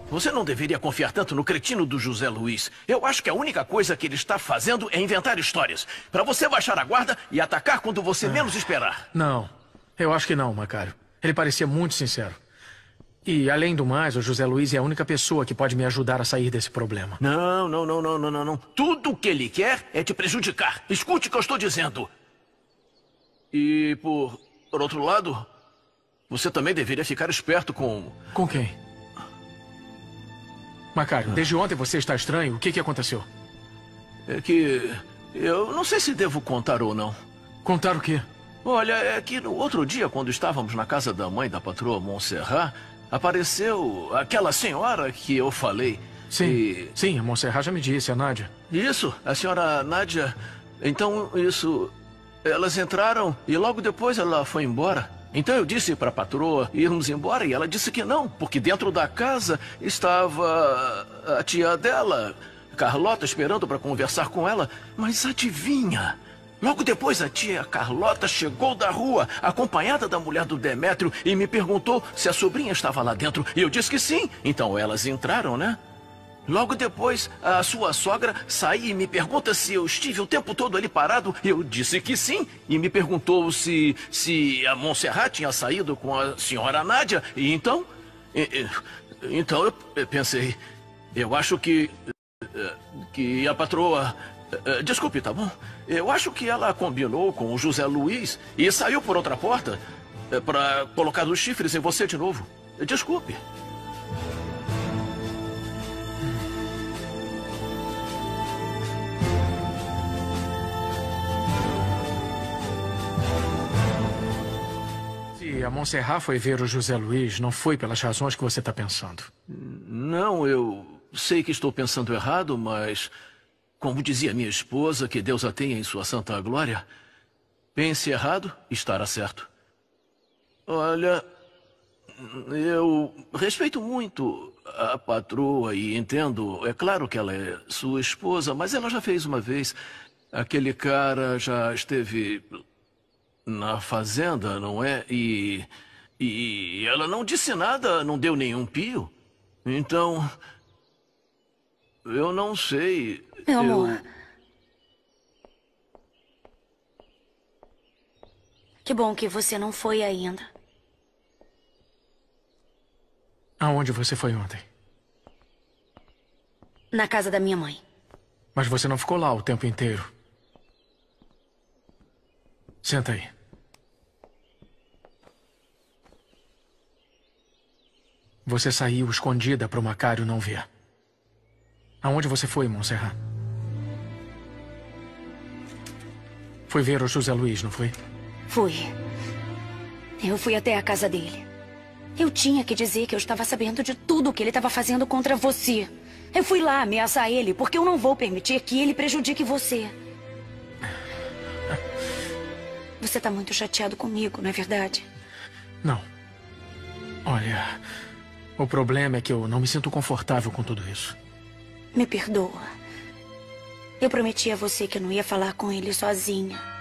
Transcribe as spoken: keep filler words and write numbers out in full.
Você não deveria confiar tanto no cretino do José Luiz. Eu acho que a única coisa que ele está fazendo é inventar histórias. Para você baixar a guarda e atacar quando você ah, menos esperar. Não, eu acho que não, Macário. Ele parecia muito sincero. E, além do mais, o José Luiz é a única pessoa que pode me ajudar a sair desse problema. Não, não, não, não, não, não, não. Tudo o que ele quer é te prejudicar. Escute o que eu estou dizendo. E, por, por outro lado, você também deveria ficar esperto com... Com quem? Macário, desde ontem você está estranho. O que, que aconteceu? É que... eu não sei se devo contar ou não. Contar o quê? Olha, é que no outro dia, quando estávamos na casa da mãe da patroa Montserrat, apareceu aquela senhora que eu falei. Sim, e... sim, a Montserrat já me disse, a Nádia. Isso, a senhora Nádia. Então, isso... elas entraram e logo depois ela foi embora. Então eu disse para a patroa irmos embora e ela disse que não, porque dentro da casa estava a tia dela, Carlota, esperando para conversar com ela. Mas adivinha? Logo depois a tia Carlota chegou da rua, acompanhada da mulher do Demétrio, e me perguntou se a sobrinha estava lá dentro. E eu disse que sim. Então elas entraram, né? Logo depois, a sua sogra saiu e me pergunta se eu estive o tempo todo ali parado. Eu disse que sim. E me perguntou se, se a Montserrat tinha saído com a senhora Nádia. E então... E, e, então eu pensei... Eu acho que... Que a patroa... Desculpe, tá bom? Eu acho que ela combinou com o José Luiz e saiu por outra porta para colocar os chifres em você de novo. Desculpe. Se a Montserrat foi ver o José Luiz, não foi pelas razões que você está pensando. Não, eu sei que estou pensando errado, mas... como dizia minha esposa, que Deus a tenha em sua santa glória, pense errado, estará certo. Olha, eu respeito muito a patroa e entendo, é claro que ela é sua esposa, mas ela já fez uma vez. Aquele cara já esteve na fazenda, não é? E, e ela não disse nada, não deu nenhum pio. Então, eu não sei... Meu amor. Eu... Que bom que você não foi ainda. Aonde você foi ontem? Na casa da minha mãe. Mas você não ficou lá o tempo inteiro. Senta aí. Você saiu escondida para o Macário não ver. Aonde você foi, Montserrat? Foi ver o José Luiz, não foi? Fui. Eu fui até a casa dele. Eu tinha que dizer que eu estava sabendo de tudo o que ele estava fazendo contra você. Eu fui lá ameaçar ele, porque eu não vou permitir que ele prejudique você. Você está muito chateado comigo, não é verdade? Não. Olha, o problema é que eu não me sinto confortável com tudo isso. Me perdoa. Eu prometi a você que eu não ia falar com ele sozinha.